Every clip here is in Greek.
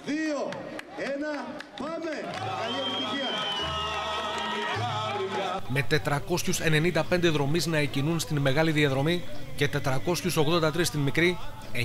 πάμε! Καλή επιτυχία! Με 495 δρομείς να εκκινούν στην μεγάλη διαδρομή και 483 στην μικρή,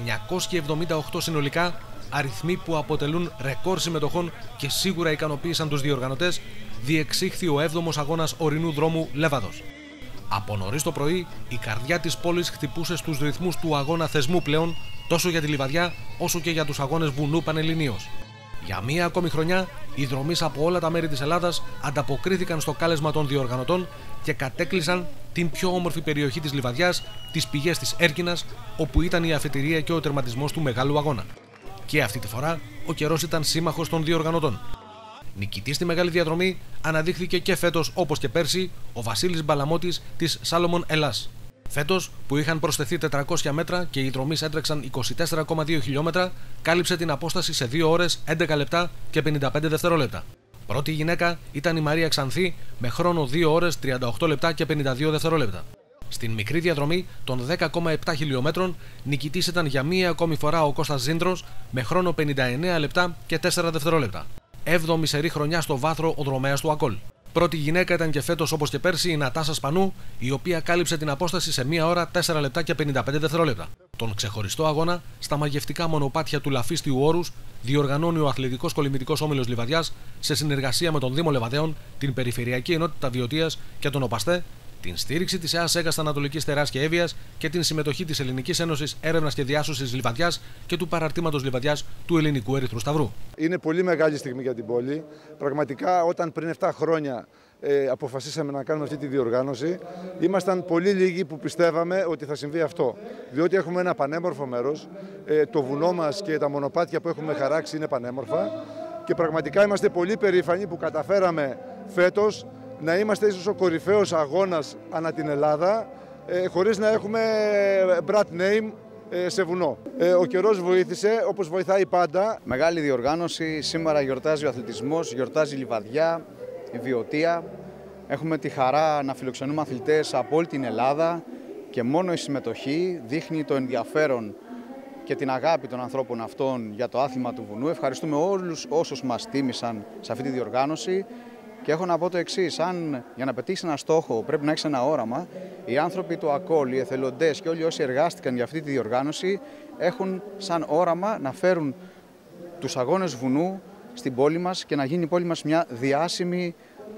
978 συνολικά, αριθμοί που αποτελούν ρεκόρ συμμετοχών και σίγουρα ικανοποίησαν τους διοργανωτές, διεξήχθη ο 7ος αγώνας ορεινού δρόμου Λέβαδος. Από νωρίς το πρωί, η καρδιά της πόλης χτυπούσε στους ρυθμούς του αγώνα θεσμού πλέον, τόσο για τη Λιβαδιά όσο και για τους αγώνες βουνού πανελληνίως. Για μία ακόμη χρονιά, οι δρομείς από όλα τα μέρη της Ελλάδας ανταποκρίθηκαν στο κάλεσμα των διοργανωτών και κατέκλυσαν την πιο όμορφη περιοχή της Λιβαδιάς, τις πηγές της Έρκινας, όπου ήταν η αφετηρία και ο τερματισμός του μεγάλου αγώνα. Και αυτή τη φορά, ο καιρός ήταν σύμμαχος των διοργανωτών. Νικητής στη μεγάλη διαδρομή αναδείχθηκε και φέτος, όπως και πέρσι, ο Βασίλης Μπαλαμώτης της Σάλομον Ελλάς. Φέτος, που είχαν προσθεθεί 400 μέτρα και οι δρομείς έτρεξαν 24,2 χιλιόμετρα, κάλυψε την απόσταση σε 2 ώρες, 11 λεπτά και 55 δευτερόλεπτα. Πρώτη γυναίκα ήταν η Μαρία Ξανθή με χρόνο 2 ώρες, 38 λεπτά και 52 δευτερόλεπτα. Στην μικρή διαδρομή των 10,7 χιλιόμετρων, νικητής ήταν για μία ακόμη φορά ο Κώστας Ζήντρος με χρόνο 59 λεπτά και 4 δευτερόλεπτα. 7η σερή χρονιά στο βάθρο ο δρομέας του Ακόλ. Πρώτη γυναίκα ήταν και φέτος, όπως και πέρσι, η Νατάσα Σπανού, η οποία κάλυψε την απόσταση σε 1 ώρα, 4 λεπτά και 55 δευτερόλεπτα. Τον ξεχωριστό αγώνα στα μαγευτικά μονοπάτια του Λαφίστιου Όρους διοργανώνει ο Αθλητικός Κολυμβητικός Όμιλος Λιβαδιάς σε συνεργασία με τον Δήμο Λεβαδέων, την Περιφερειακή Ενότητα Βιωτίας και τον ΟΠΑΣΤΕ, την στήριξη της ΕΑΣΕΚΑ Ανατολικής Τεράς και Εύβοιας και την συμμετοχή της Ελληνικής Ένωσης Έρευνας και Διάσωσης Λιβαδιάς και του Παραρτήματος Λιβαδιάς του Ελληνικού Ερυθρού Σταυρού. Είναι πολύ μεγάλη στιγμή για την πόλη. Πραγματικά, όταν πριν 7 χρόνια αποφασίσαμε να κάνουμε αυτή τη διοργάνωση, ήμασταν πολύ λίγοι που πιστεύαμε ότι θα συμβεί αυτό. Διότι έχουμε ένα πανέμορφο μέρος, το βουνό μας και τα μονοπάτια που έχουμε χαράξει είναι πανέμορφα και πραγματικά είμαστε πολύ περήφανοι που καταφέραμε φέτος να είμαστε ίσως ο κορυφαίος αγώνας ανά την Ελλάδα, χωρίς να έχουμε brand name σε βουνό. Ο καιρός βοήθησε, όπως βοηθάει πάντα. Μεγάλη διοργάνωση, σήμερα γιορτάζει ο αθλητισμός, γιορτάζει η Λιβαδιά, η Βιωτία. Έχουμε τη χαρά να φιλοξενούμε αθλητές από όλη την Ελλάδα και μόνο η συμμετοχή δείχνει το ενδιαφέρον και την αγάπη των ανθρώπων αυτών για το άθλημα του βουνού. Ευχαριστούμε όλους όσους μας τίμησαν σε αυτή τη διοργάνωση. Και έχω να πω το εξής: αν για να πετύχεις ένα στόχο πρέπει να έχεις ένα όραμα, οι άνθρωποι του ΑΚΟΛ, οι εθελοντές και όλοι όσοι εργάστηκαν για αυτή τη διοργάνωση έχουν σαν όραμα να φέρουν τους αγώνες βουνού στην πόλη μας και να γίνει η πόλη μας μια διάσημη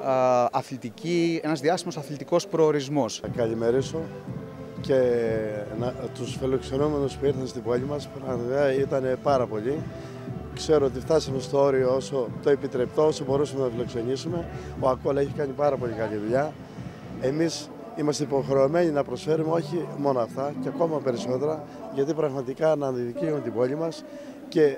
αθλητική, ένας διάσημος αθλητικός προορισμός. Θα καλημερίσω και τους φιλοξενούμενους που ήρθαν στην πόλη μας. Πραγματικά ήταν πάρα πολλοί. Ξέρω ότι φτάσαμε στο όριο όσο το επιτρεπτό, όσο μπορούσαμε να φιλοξενήσουμε. Ο ΑΚΟΛ έχει κάνει πάρα πολύ καλή δουλειά. Εμείς είμαστε υποχρεωμένοι να προσφέρουμε όχι μόνο αυτά και ακόμα περισσότερα, γιατί πραγματικά αναδεικνύουν την πόλη μας και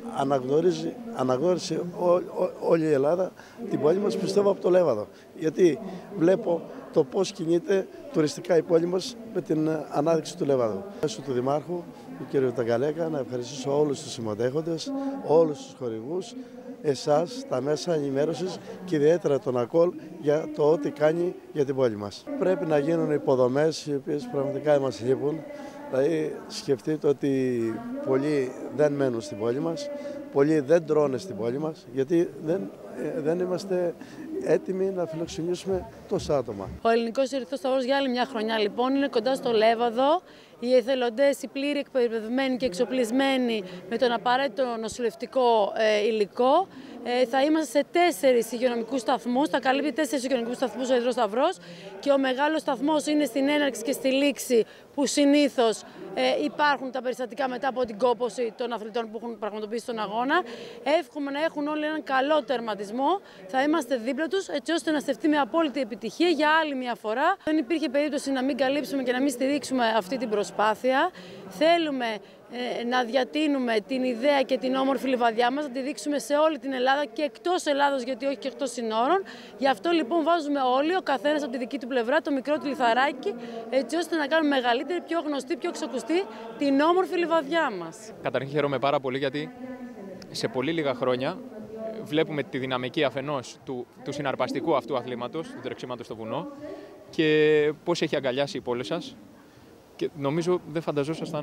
αναγνώρισε όλη η Ελλάδα την πόλη μας, πιστεύω, από το Λέβαδο. Γιατί βλέπω το πώς κινείται τουριστικά η πόλη μας με την ανάδειξη του Λέβαδου. Μέσω του Δημάρχου, του κ. Ταγκαλέκα, να ευχαριστήσω όλους τους συμμετέχοντες, όλους τους χορηγούς, εσάς, τα μέσα ενημέρωσης και ιδιαίτερα τον ΑΚΟΛ για το ό,τι κάνει για την πόλη μας. Πρέπει να γίνουν υποδομές οι οποίες πραγματικά μας λείπουν. Δηλαδή σκεφτείτε ότι πολλοί δεν μένουν στην πόλη μας, πολλοί δεν τρώνε στην πόλη μας, γιατί δεν είμαστε έτοιμοι να φιλοξενήσουμε τόσα άτομα. Ο Ελληνικός Ερυθρός Σταυρός για άλλη μια χρονιά λοιπόν είναι κοντά στο Λέβαδο. Οι εθελοντές, οι πλήρη εκπαιδευμένοι και εξοπλισμένοι με τον απαραίτητο νοσηλευτικό υλικό. Θα είμαστε σε 4 υγειονομικούς σταθμούς, θα καλύπτει 4 υγειονομικούς σταθμούς ο Ερυθρός Σταυρός και ο μεγάλος σταθμός είναι στην έναρξη και στη λήξη που συνήθως υπάρχουν τα περιστατικά μετά από την κόπωση των αθλητών που έχουν πραγματοποιήσει τον αγώνα. Εύχομαι να έχουν όλοι έναν καλό τερματισμό, θα είμαστε δίπλα τους έτσι ώστε να στεφτεί με απόλυτη επιτυχία για άλλη μια φορά. Δεν υπήρχε περίπτωση να μην καλύψουμε και να μην στηρίξουμε αυτή την προσπάθεια. Θέλουμε να διατείνουμε την ιδέα και την όμορφη Λιβαδιά μας, να τη δείξουμε σε όλη την Ελλάδα και εκτός Ελλάδος, γιατί όχι και εκτός συνόρων. Γι' αυτό λοιπόν βάζουμε όλοι, ο καθένας από τη δική του πλευρά, το μικρό του λιθαράκι, έτσι ώστε να κάνουμε μεγαλύτερη, πιο γνωστή, πιο ξακουστή την όμορφη Λιβαδιά μας. Καταρχήν χαίρομαι πάρα πολύ γιατί σε πολύ λίγα χρόνια βλέπουμε τη δυναμική αφενός του συναρπαστικού αυτού αθλήματος, του τρεξίματος στο βουνό και πώς έχει αγκαλιάσει η πόλη σας. Και νομίζω δεν φανταζόσασταν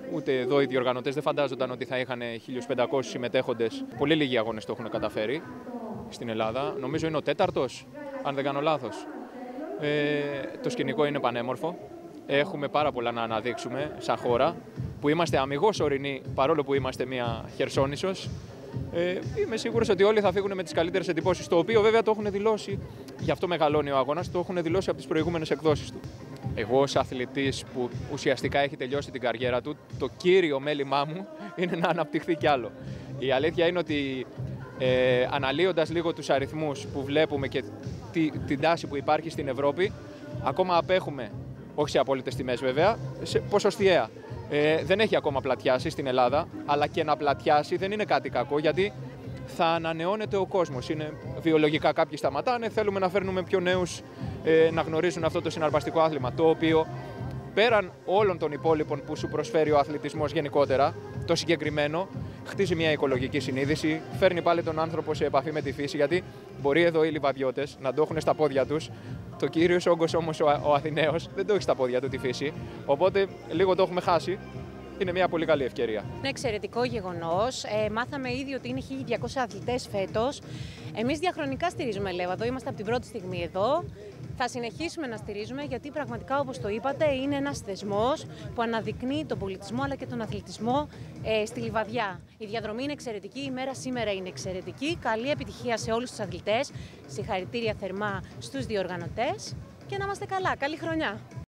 ούτε εδώ οι διοργανωτές δεν φαντάζονταν ότι θα είχαν 1.500 συμμετέχοντες. Πολύ λίγοι αγώνες το έχουν καταφέρει στην Ελλάδα. Νομίζω είναι ο 4ος, αν δεν κάνω λάθος. Το σκηνικό είναι πανέμορφο. Έχουμε πάρα πολλά να αναδείξουμε σαν χώρα, που είμαστε αμιγώς ορεινοί, παρόλο που είμαστε μια Χερσόνησος. Είμαι σίγουρος ότι όλοι θα φύγουν με τις καλύτερες εντυπώσεις, το οποίο βέβαια το έχουν δηλώσει, γι' αυτό μεγαλώνει ο αγώνας, το έχουν δηλώσει από τις προηγούμενες εκδόσεις του. Εγώ ως αθλητής που ουσιαστικά έχει τελειώσει την καριέρα του, το κύριο μέλημά μου είναι να αναπτυχθεί κι άλλο. Η αλήθεια είναι ότι αναλύοντας λίγο τους αριθμούς που βλέπουμε και την τάση που υπάρχει στην Ευρώπη, ακόμα απέχουμε, όχι σε απόλυτες τιμές βέβαια, ποσοστιαία. Δεν έχει ακόμα πλατιάσει στην Ελλάδα, αλλά και να πλατιάσει δεν είναι κάτι κακό, γιατί θα ανανεώνεται ο κόσμος. Είναι βιολογικά, κάποιοι σταματάνε, θέλουμε να φέρνουμε πιο νέους να γνωρίζουν αυτό το συναρπαστικό άθλημα, το οποίο πέραν όλων των υπόλοιπων που σου προσφέρει ο αθλητισμός γενικότερα, το συγκεκριμένο χτίζει μια οικολογική συνείδηση, φέρνει πάλι τον άνθρωπο σε επαφή με τη φύση, γιατί μπορεί εδώ οι λιβαδιώτες να το έχουν στα πόδια τους. Το κύριος όγκος όμως ο Αθηναίος δεν το έχει στα πόδια του τη φύση, οπότε λίγο το έχουμε χάσει. Είναι μια πολύ καλή ευκαιρία. Είναι εξαιρετικό γεγονός. Μάθαμε ήδη ότι είναι 1.200 αθλητές φέτος. Εμείς διαχρονικά στηρίζουμε Λέβαδο, είμαστε από την πρώτη στιγμή εδώ. Θα συνεχίσουμε να στηρίζουμε, γιατί πραγματικά, όπως το είπατε, είναι ένας θεσμός που αναδεικνύει τον πολιτισμό αλλά και τον αθλητισμό στη Λιβαδιά. Η διαδρομή είναι εξαιρετική, η μέρα σήμερα είναι εξαιρετική. Καλή επιτυχία σε όλους τους αθλητές. Συγχαρητήρια θερμά στους διοργανωτές και να είμαστε καλά. Καλή χρονιά!